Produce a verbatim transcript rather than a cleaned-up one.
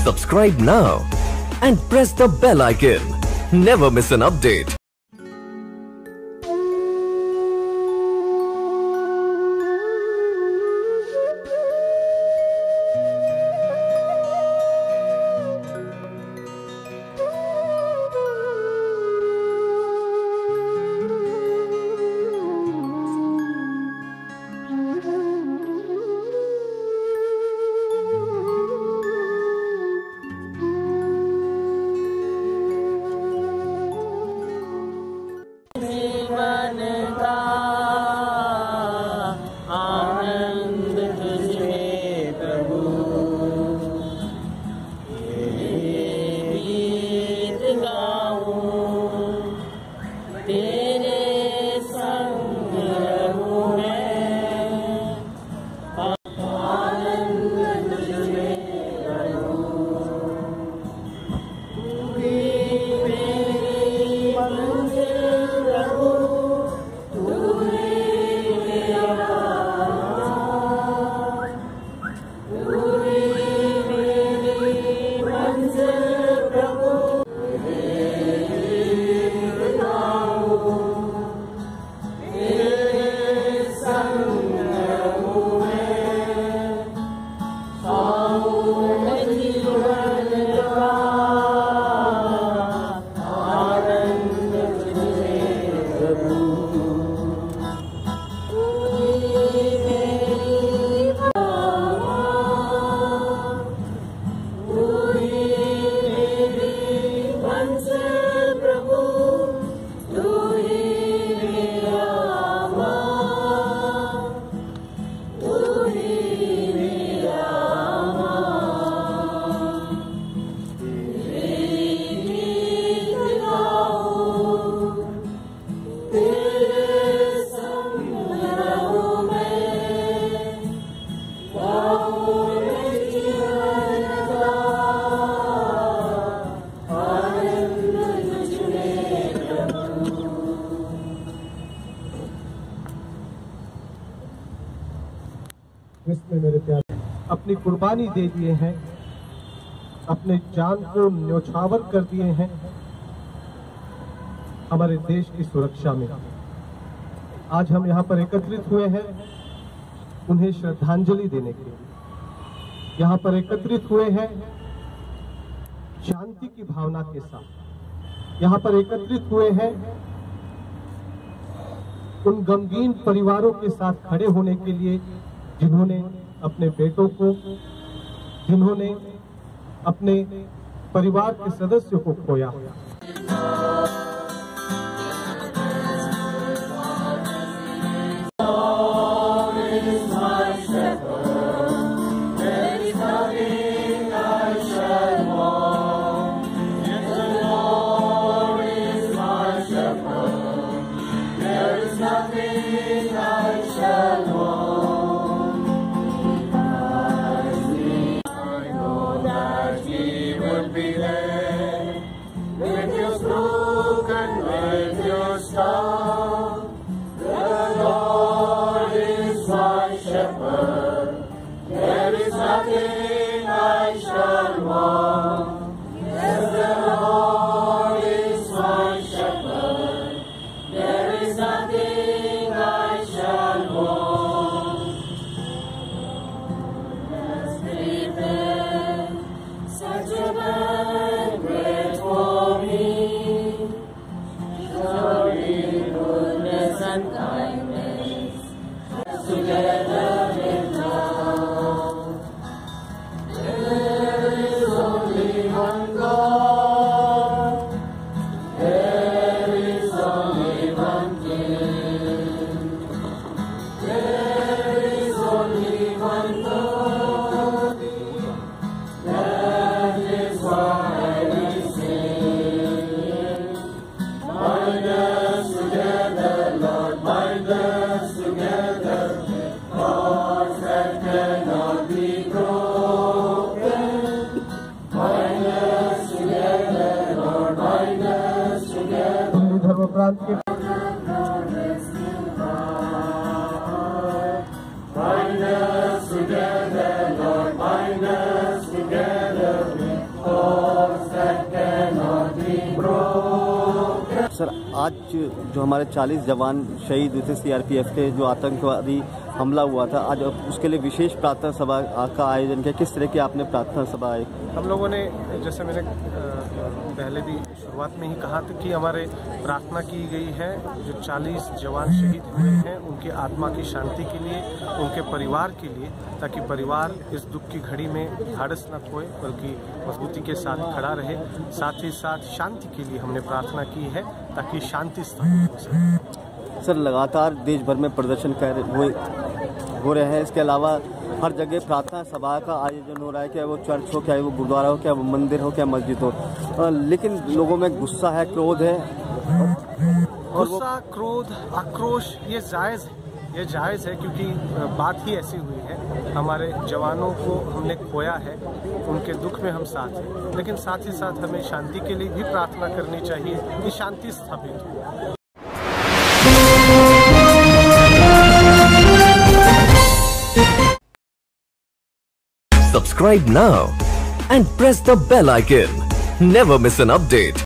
Subscribe now and press the bell icon. Never miss an update. इसमें मेरे प्यारे अपनी कुर्बानी दे दिए हैं, अपने जान को न्यौछावर कर दिए हैं हमारे देश की सुरक्षा में। आज हम यहाँ पर एकत्रित हुए हैं उन्हें श्रद्धांजलि देने के लिए। यहाँ पर एकत्रित हुए हैं शांति की भावना के साथ। यहाँ पर एकत्रित हुए हैं उन गमगीन परिवारों के साथ खड़े होने के लिए जिन्होंने अपने बेटों को, जिन्होंने अपने परिवार के सदस्यों को खोया। सर, आज जो हमारे चालीस जवान शहीद हुए थे सीआरपीएफ के, जो आतंकवादी हमला हुआ था, आज उसके लिए विशेष प्रार्थना सभा का आयोजन किया। किस तरह की आपने प्रार्थना सभा आई? हम लोगों ने, जैसे मैंने पहले भी शुरुआत में ही कहा था कि हमारे प्रार्थना की गई है जो चालीस जवान शहीद हुए हैं उनकी आत्मा की शांति के लिए, उनके परिवार के लिए, ताकि परिवार इस दुख की घड़ी में ढाढ़स न खोए बल्कि मजबूती के साथ खड़ा रहे। साथ ही साथ शांति के लिए हमने प्रार्थना की है ताकि शांति स्थापित हो सके। सर, लगातार देश भर में प्रदर्शन कर हुए हो रहे हैं, इसके अलावा हर जगह प्रार्थना सभा का आयोजन हो रहा है, क्या वो चर्च हो, क्या वो गुरुद्वारा हो, क्या वो मंदिर हो, क्या मस्जिद हो, लेकिन लोगों में गुस्सा है, क्रोध है। गुस्सा, क्रोध, आक्रोश ये जायज़ है, ये जायज़ है क्योंकि बात ही ऐसी हुई है। हमारे जवानों को हमने खोया है, उनके दुख में हम साथ हैं, लेकिन साथ ही साथ हमें शांति के लिए भी प्रार्थना करनी चाहिए कि शांति स्थापित हो। Subscribe now and press the bell icon. Never miss an update.